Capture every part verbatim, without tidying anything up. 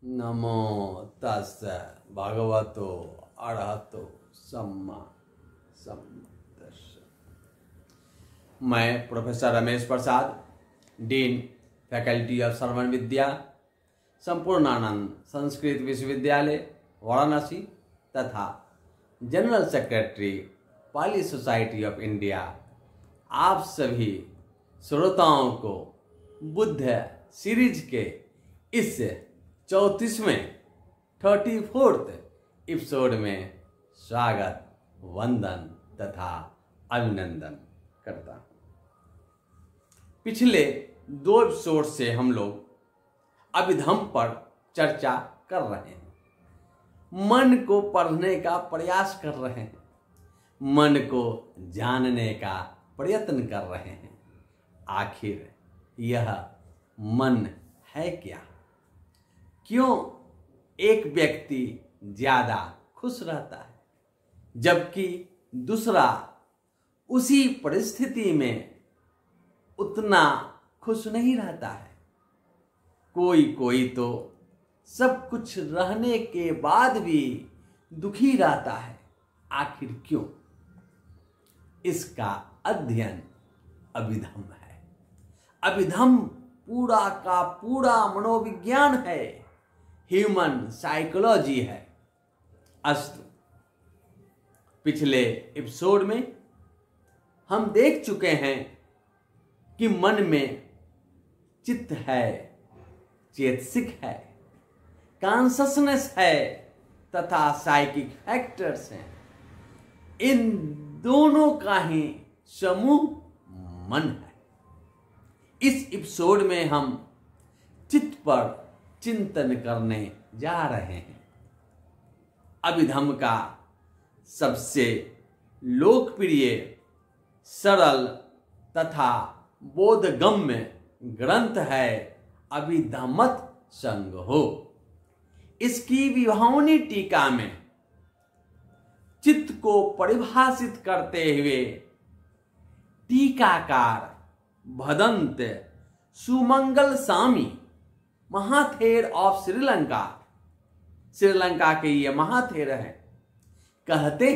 नमो तस् भगवतो अरहतो सम्मा सम्बुद्धिस्स। मैं professor Ramesh Prasad, dean faculty of Shravan Vidya, Sampurnanand Sanskrit Vishwavidyalaya Varanasi तथा general secretary Pali society of India, आप सभी श्रोताओं को बुद्ध सीरीज के इस चौंतीसवें थर्टी फोर्थ एपिसोड में स्वागत, वंदन तथा अभिनंदन करता हूँ। पिछले दो एपिसोड से हम लोग अभिधम पर चर्चा कर रहे हैं, मन को पढ़ने का प्रयास कर रहे हैं, मन को जानने का प्रयत्न कर रहे हैं। आखिर यह मन है क्या? क्यों एक व्यक्ति ज्यादा खुश रहता है जबकि दूसरा उसी परिस्थिति में उतना खुश नहीं रहता है? कोई कोई तो सब कुछ रहने के बाद भी दुखी रहता है। आखिर क्यों? इसका अध्ययन अभिधम है। अभिधम पूरा का पूरा मनोविज्ञान है, ह्यूमन साइकोलॉजी है। अस्तु, पिछले एपिसोड में हम देख चुके हैं कि मन में चित्त है, चेतसिक है, कॉन्शसनेस है तथा साइकिक फैक्टर्स हैं। इन दोनों का ही समूह मन है। इस एपिसोड में हम चित्त पर चिंतन करने जा रहे हैं। अभिधम का सबसे लोकप्रिय, सरल तथा बोधगम्य ग्रंथ है अभिधम्मत संग्रहो। इसकी विभावनी टीका में चित्त को परिभाषित करते हुए टीकाकार भदंत सुमंगल स्वामी, महाथेर ऑफ श्रीलंका, श्रीलंका के ये महाथेर हैं, कहते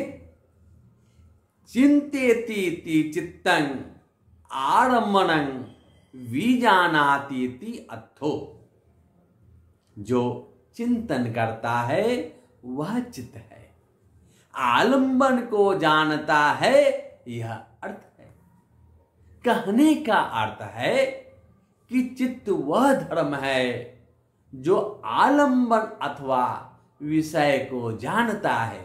चिंतेति चित्तं आरम्भनं विजानाति अर्थो। जो चिंतन करता है वह चित्त है, आलंबन को जानता है यह अर्थ है। कहने का अर्थ है कि चित्त वह धर्म है जो आलंबन अथवा विषय को जानता है।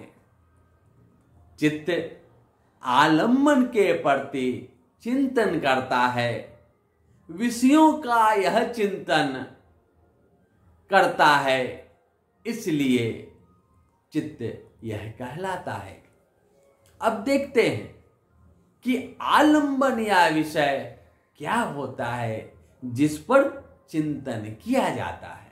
चित्त आलंबन के प्रति चिंतन करता है, विषयों का यह चिंतन करता है, इसलिए चित्त यह कहलाता है। अब देखते हैं कि आलंबन या विषय क्या होता है जिस पर चिंतन किया जाता है।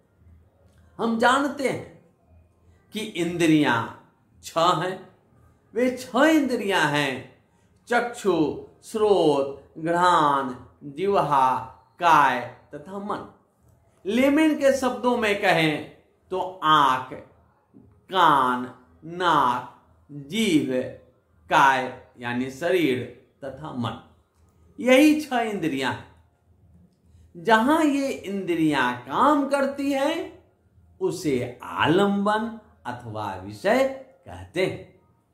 हम जानते हैं कि इंद्रियां छह हैं। वे छह इंद्रियां हैं: चक्षु, श्रोत, घ्राण, जिह्वा, काय तथा मन। लेमन के शब्दों में कहें तो आंख, कान, नाक, जीभ, काय यानी शरीर तथा मन, यही छह इंद्रियां हैं। जहां ये इंद्रियां काम करती हैं उसे आलंबन अथवा विषय कहते हैं।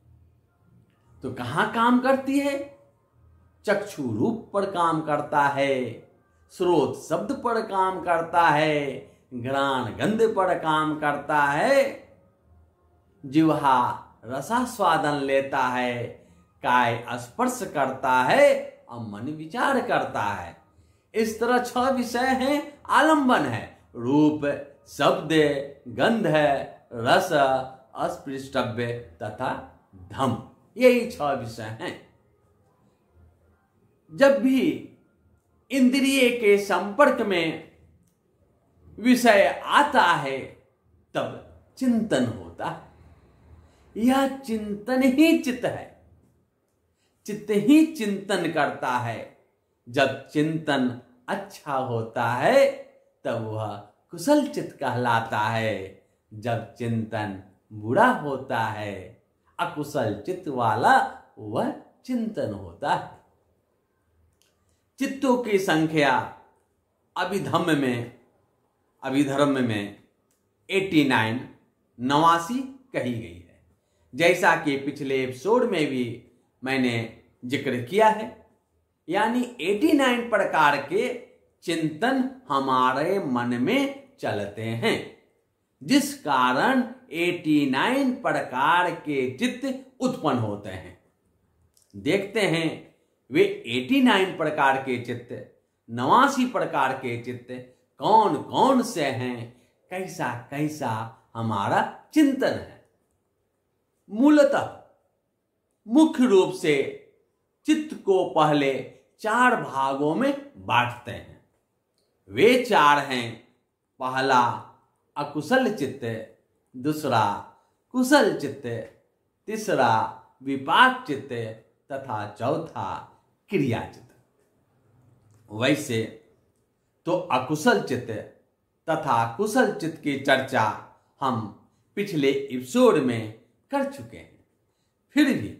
तो कहां काम करती है? चक्षु रूप पर काम करता है, श्रोत शब्द पर काम करता है, घ्राण गंध पर काम करता है, जिह्वा रसास्वादन लेता है, काय स्पर्श करता है और मन विचार करता है। इस तरह छह विषय हैं, आलंबन है। रूप, शब्द, गंध, रस, अस्पृष्टव्य तथा धम, यही छह विषय हैं। जब भी इंद्रिय के संपर्क में विषय आता है तब चिंतन होता है। यह चिंतन ही चित्त है। चित्त ही चिंतन करता है। जब चिंतन अच्छा होता है तब वह कुशल चित्त कहलाता है। जब चिंतन बुरा होता है, अकुशल चित्त वाला वह चिंतन होता है। चित्तों की संख्या अभिधम्म में अभिधर्म में नवासी नवासी कही गई है। जैसा कि पिछले एपिसोड में भी मैंने जिक्र किया है, यानी नवासी प्रकार के चिंतन हमारे मन में चलते हैं, जिस कारण नवासी प्रकार के चित्त उत्पन्न होते हैं। देखते हैं वे नवासी प्रकार के चित्त, नवासी प्रकार के चित्त कौन कौन से हैं, कैसा कैसा हमारा चिंतन है। मूलतः मुख्य रूप से चित्त को पहले चार भागों में बांटते हैं। वे चार हैं, पहला अकुशल चित्त, दूसरा कुशल चित्त, तीसरा विपाक चित्त तथा चौथा क्रिया चित्त। वैसे तो अकुशल चित्त तथा कुशल चित्त की चर्चा हम पिछले एपिसोड में कर चुके हैं। फिर भी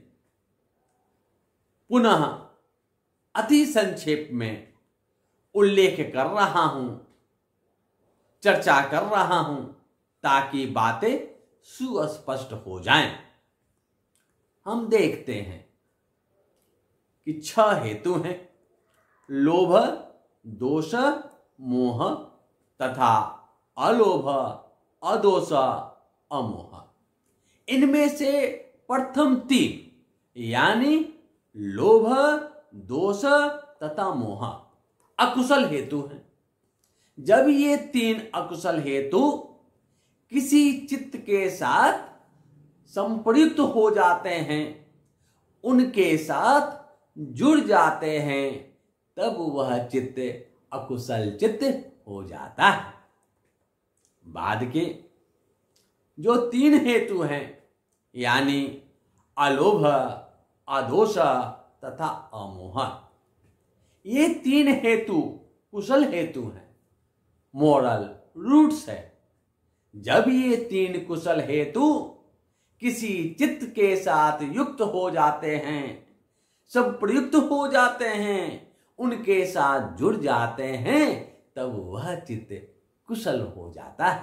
पुनः अति संक्षेप में उल्लेख कर रहा हूं, चर्चा कर रहा हूं, ताकि बातें सुस्पष्ट हो जाएं। हम देखते हैं कि छह हेतु हैं: लोभ, दोष, मोह तथा अलोभ, अदोष, अमोह। इनमें से प्रथम तीन यानी लोभ, दोष तथा मोह अकुशल हेतु हैं। जब ये तीन अकुशल हेतु किसी चित्त के साथ संप्रयुक्त हो जाते हैं, उनके साथ जुड़ जाते हैं, तब वह चित्त अकुशल चित्त हो जाता है। बाद के जो तीन हेतु हैं, यानी अलोभ, अदोष तथा अमोह, ये तीन हेतु कुशल हेतु हैं, मोरल रूट्स है। जब ये तीन कुशल हेतु किसी चित्त के साथ युक्त हो जाते हैं, संप्रयुक्त हो जाते हैं, उनके साथ जुड़ जाते हैं, तब वह चित्त कुशल हो जाता है।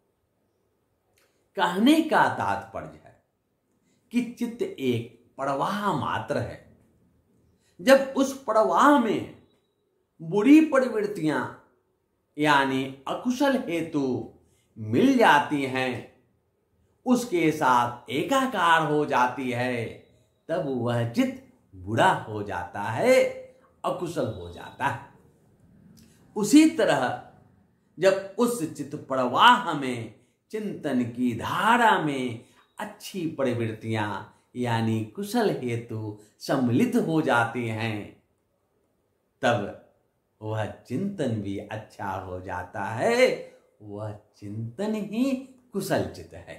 कहने का तात्पर्य है कि चित्त एक प्रवाह मात्र है। जब उस प्रवाह में बुरी प्रवृत्तियां यानी अकुशल हेतु मिल जाती हैं, उसके साथ एकाकार हो जाती है, तब वह चित्त बुरा हो जाता है, अकुशल हो जाता है। उसी तरह जब उस चित्त प्रवाह में, चिंतन की धारा में अच्छी प्रवृत्तियां यानी कुशल हेतु सम्मिलित हो जाती हैं, तब वह चिंतन भी अच्छा हो जाता है। वह चिंतन ही कुशल चित्त है।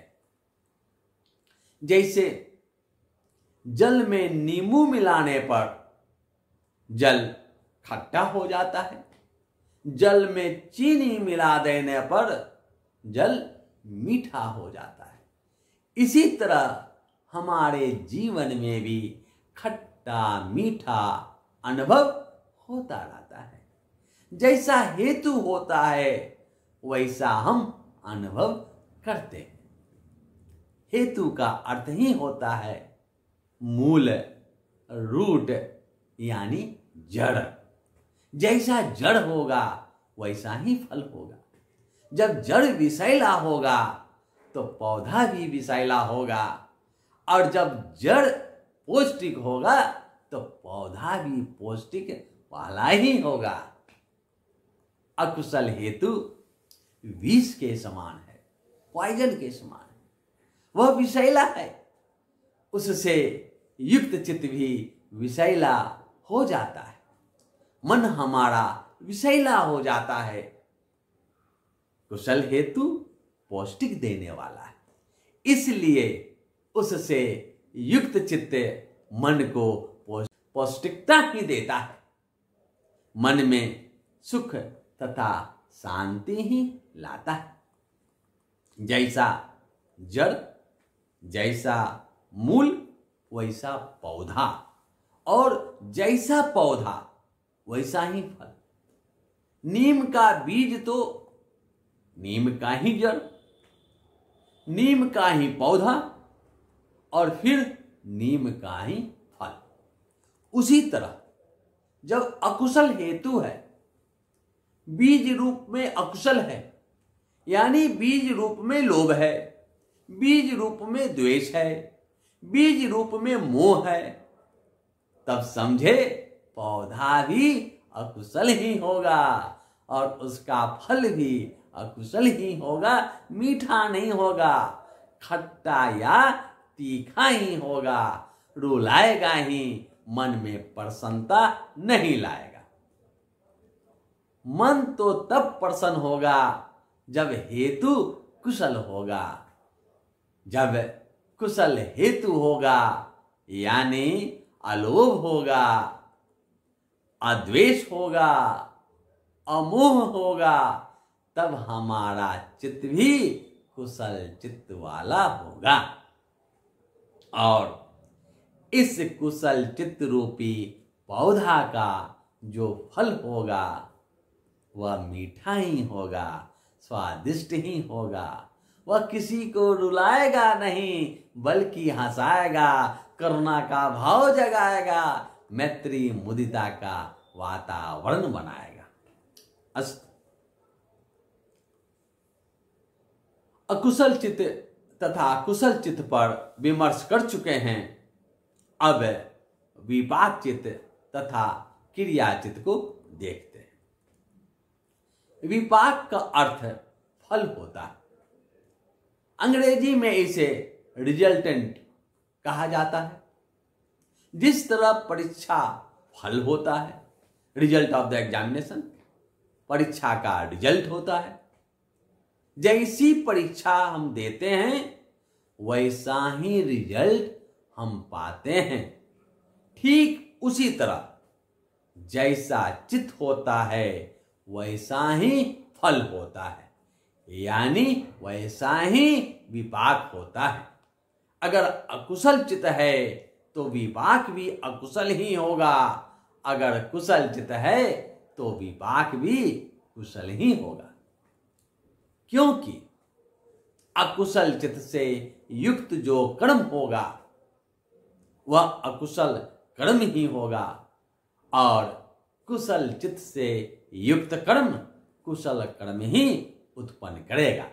जैसे जल में नींबू मिलाने पर जल खट्टा हो जाता है, जल में चीनी मिला देने पर जल मीठा हो जाता है। इसी तरह हमारे जीवन में भी खट्टा मीठा अनुभव होता रहता है। जैसा हेतु होता है, वैसा हम अनुभव करते हैं। हेतु का अर्थ ही होता है मूल, रूट यानी जड़। जैसा जड़ होगा वैसा ही फल होगा। जब जड़ विषैला होगा तो पौधा भी विषैला होगा, और जब जड़ पौष्टिक होगा तो पौधा भी पौष्टिक वाला ही होगा। अकुशल हेतु विष के समान है, पॉइजन के समान है, वह विषैला है। उससे युक्त चित्त भी विषैला हो जाता है, मन हमारा विषैला हो जाता है। कुशल हेतु पौष्टिक देने वाला है, इसलिए उससे युक्त चित्त मन को पौष्टिकता ही देता है। मन में सुख तथा शांति ही लाता है। जैसा जड़, जैसा मूल, वैसा पौधा, और जैसा पौधा वैसा ही फल। नीम का बीज तो नीम का ही जड़, नीम का ही पौधा, और फिर नीम का ही फल। उसी तरह जब अकुशल हेतु है, बीज रूप में अकुशल है, यानी बीज रूप में लोभ है, बीज रूप में द्वेष है, बीज रूप में मोह है, तब समझे पौधा भी अकुशल ही होगा और उसका फल भी अकुशल ही होगा, मीठा नहीं होगा, खट्टा या तीखा ही होगा, रुलाएगा ही, मन में प्रसन्नता नहीं लाएगा। मन तो तब प्रसन्न होगा जब हेतु कुशल होगा। जब कुशल हेतु होगा यानी अलोभ होगा, अद्वेष होगा, अमोह होगा, तब हमारा चित्त भी कुशल चित्त वाला होगा। और इस कुशल चित्त रूपी पौधा का जो फल होगा वह मीठा ही होगा, स्वादिष्ट ही होगा। वह किसी को रुलाएगा नहीं बल्कि हंसाएगा, करुणा का भाव जगाएगा, मैत्री मुदिता का वातावरण बनाएगा। अस्तु। अकुशल चित्त तथा कुशल चित्त पर विमर्श कर चुके हैं। अब विपाक चित्त तथा क्रिया चित्त को देखते हैं। विपाक का अर्थ फल होता है। अंग्रेजी में इसे रिजल्टेंट कहा जाता है। जिस तरह परीक्षा फल होता है, रिजल्ट ऑफ द एग्जामिनेशन, परीक्षा का रिजल्ट होता है, जैसी परीक्षा हम देते हैं वैसा ही रिजल्ट हम पाते हैं। ठीक उसी तरह जैसा चित्त होता है वैसा ही फल होता है, यानी वैसा ही विपाक होता है। अगर अकुशल चित्त है तो विपाक भी अकुशल ही होगा, अगर कुशल चित्त है तो विपाक भी कुशल ही होगा। क्योंकि अकुशल चित्त से युक्त जो कर्म होगा वह अकुशल कर्म ही होगा, और कुशल चित्त से युक्त कर्म कुशल कर्म ही उत्पन्न करेगा।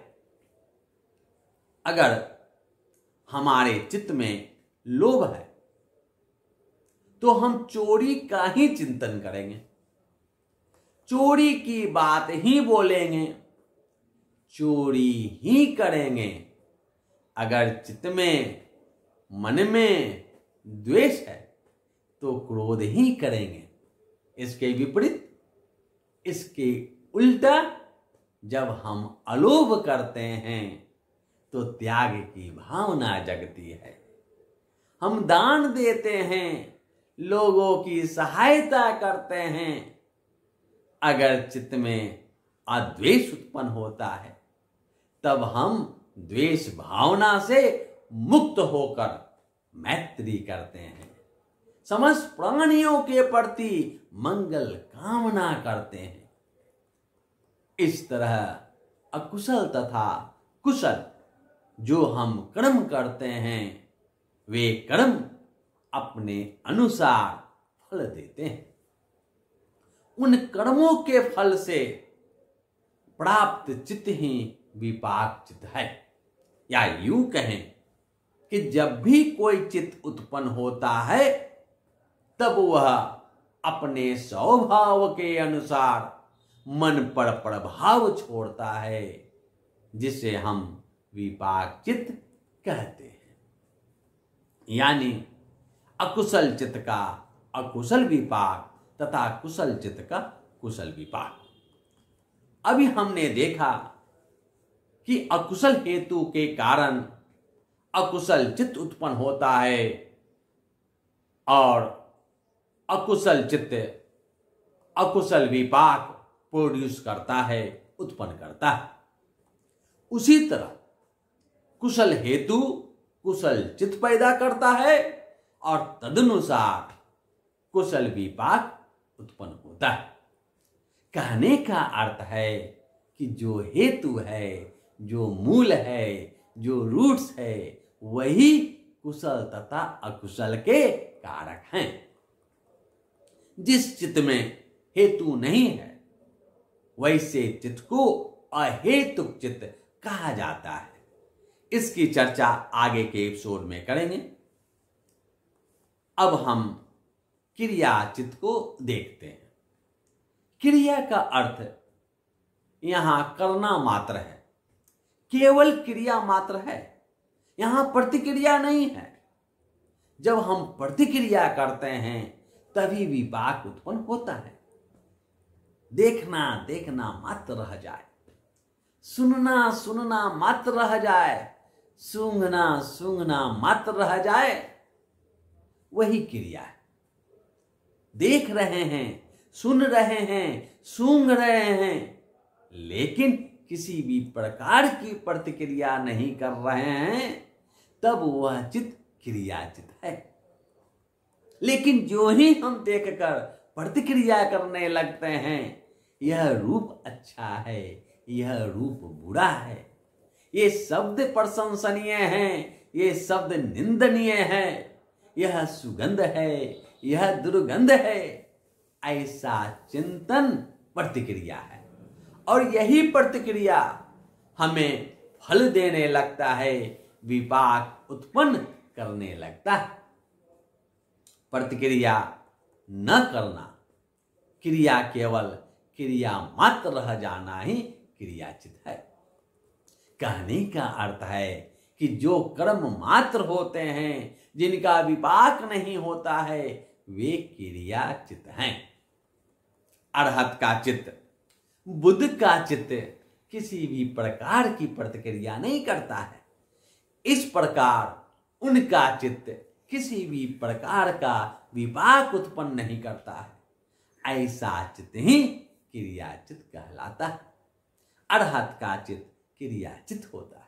अगर हमारे चित्त में लोभ है तो हम चोरी का ही चिंतन करेंगे, चोरी की बात ही बोलेंगे, चोरी ही करेंगे। अगर चित्त में, मन में द्वेष है तो क्रोध ही करेंगे। इसके विपरीत, इसके उल्टा जब हम अलोभ करते हैं तो त्याग की भावना जगती है। हम दान देते हैं, लोगों की सहायता करते हैं। अगर चित्त में अद्वेष उत्पन्न होता है तब हम द्वेष भावना से मुक्त होकर मैत्री करते हैं, समस्त प्राणियों के प्रति मंगल कामना करते हैं। इस तरह अकुशल तथा कुशल जो हम कर्म करते हैं वे कर्म अपने अनुसार फल देते हैं। उन कर्मों के फल से प्राप्त चित्त ही विपाक चित्त है। या यूं कहें कि जब भी कोई चित्त उत्पन्न होता है तब वह अपने स्वभाव के अनुसार मन पर प्रभाव छोड़ता है, जिसे हम विपाक चित्त कहते हैं। यानी अकुशल चित्त का अकुशल विपाक तथा कुशल चित्त का कुशल विपाक। अभी हमने देखा कि अकुशल हेतु के कारण अकुशल चित्त उत्पन्न होता है और अकुशल चित्त अकुशल विपाक प्रोड्यूस करता है, उत्पन्न करता है। उसी तरह कुशल हेतु कुशल चित्त पैदा करता है और तदनुसार कुशल विपाक उत्पन्न होता है। कहने का अर्थ है कि जो हेतु है, जो मूल है, जो रूट्स है, वही कुशल तथा अकुशल के कारक हैं। जिस चित्त में हेतु नहीं है वैसे चित्त को अहेतुक चित्त कहा जाता है। इसकी चर्चा आगे के एपिसोड में करेंगे। अब हम क्रिया चित्त को देखते हैं। क्रिया का अर्थ यहां करना मात्र है, केवल क्रिया मात्र है, यहां प्रतिक्रिया नहीं है। जब हम प्रतिक्रिया करते हैं तभी विपाक उत्पन्न होता है। देखना देखना मात्र रह जाए, सुनना सुनना मात्र रह जाए, सूंघना सूंघना मात्र रह जाए, वही क्रिया है। देख रहे हैं, सुन रहे हैं, सूंघ रहे हैं, लेकिन किसी भी प्रकार की प्रतिक्रिया नहीं कर रहे हैं, तब वह चित्त क्रिया चित्त है। लेकिन जो ही हम देखकर प्रतिक्रिया करने लगते हैं, यह रूप अच्छा है, यह रूप बुरा है, ये शब्द प्रशंसनीय है, ये शब्द निंदनीय है, यह सुगंध है, यह दुर्गंध है, ऐसा चिंतन प्रतिक्रिया है। और यही प्रतिक्रिया हमें फल देने लगता है, विपाक उत्पन्न करने लगता है। प्रतिक्रिया न करना, क्रिया केवल क्रिया मात्र रह जाना ही क्रियाचित है। कहने का अर्थ है कि जो कर्म मात्र होते हैं, जिनका विपाक नहीं होता है, वे क्रियाचित हैं। अरहत का चित्त, बुद्ध का चित्त किसी भी प्रकार की प्रतिक्रिया नहीं करता है। इस प्रकार उनका चित्त किसी भी प्रकार का विपाक उत्पन्न नहीं करता है। ऐसा चित्त ही क्रियाचित कहलाता है। अरहत का चित्त क्रियाचित होता है।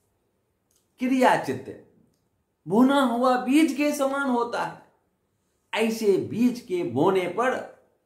क्रियाचित भुना हुआ बीज के समान होता है। ऐसे बीज के बोने पर,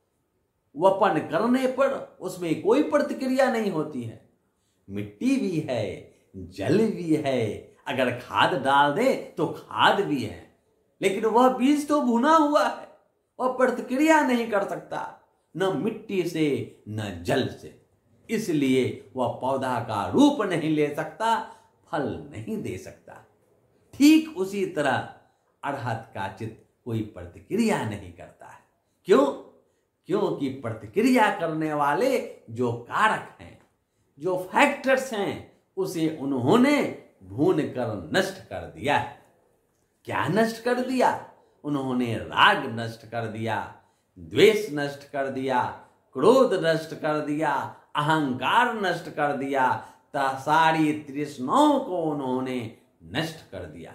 वपन करने पर उसमें कोई प्रतिक्रिया नहीं होती है। मिट्टी भी है, जल भी है, अगर खाद डाल दे तो खाद भी है, लेकिन वह बीज तो भुना हुआ है, वह प्रतिक्रिया नहीं कर सकता, न मिट्टी से न जल से। इसलिए वह पौधा का रूप नहीं ले सकता, फल नहीं दे सकता। ठीक उसी तरह अरहत का चित्त कोई प्रतिक्रिया नहीं करता है। क्यों? क्योंकि प्रतिक्रिया करने वाले जो कारक हैं, जो फैक्टर्स हैं, उसे उन्होंने भून कर नष्ट कर दिया है। क्या नष्ट कर दिया? उन्होंने राग नष्ट कर दिया, द्वेष नष्ट कर दिया, क्रोध नष्ट कर दिया, अहंकार नष्ट कर दिया, सारी तृष्णाओं को उन्होंने नष्ट कर दिया।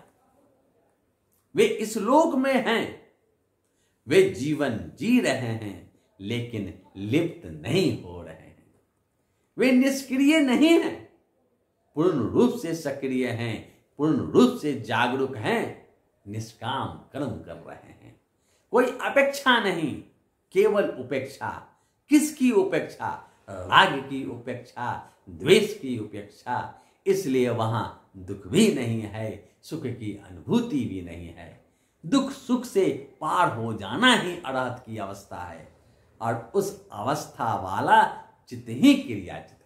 वे इस लोक में हैं, वे जीवन जी रहे हैं, लेकिन लिप्त नहीं हो रहे हैं। वे निष्क्रिय नहीं हैं, पूर्ण रूप से सक्रिय हैं, पूर्ण रूप से जागरूक हैं, निष्काम कर्म कर रहे हैं। कोई अपेक्षा नहीं, केवल उपेक्षा। किसकी उपेक्षा? राग की उपेक्षा, द्वेष की उपेक्षा। इसलिए वहां दुख भी नहीं है, सुख की अनुभूति भी नहीं है। दुख सुख से पार हो जाना ही अरहत की अवस्था है, और उस अवस्था वाला चित्त ही क्रियाचित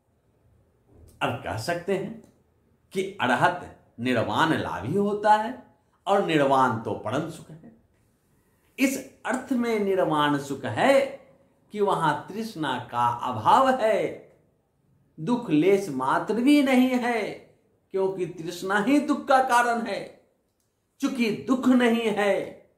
है। अब कह सकते हैं कि अरहत निर्वाण लाभी होता है, और निर्वाण तो परम सुख है। इस अर्थ में निर्वाण सुख है कि वहां तृष्णा का अभाव है, दुख लेस मात्र भी नहीं है, क्योंकि तृष्णा ही दुख का कारण है। चूंकि दुख नहीं है,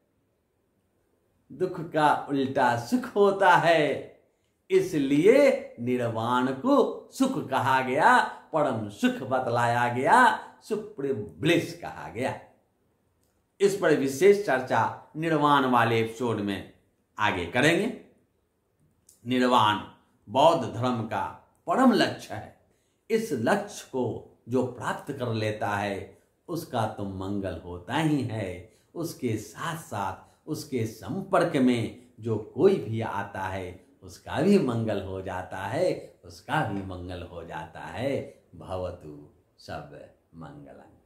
दुख का उल्टा सुख होता है, इसलिए निर्वाण को सुख कहा गया, परम सुख बतलाया गया, सुप्रीम ब्लिस कहा गया। इस पर विशेष चर्चा निर्वाण वाले एपिसोड में आगे करेंगे। निर्वाण बौद्ध धर्म का परम लक्ष्य है, इस लक्ष्य को जो प्राप्त कर लेता है उसका तो मंगल होता ही है, उसके साथ साथ उसके संपर्क में जो कोई भी आता है उसका भी मंगल हो जाता है, उसका भी मंगल हो जाता है। भवतु सब मंगलम्।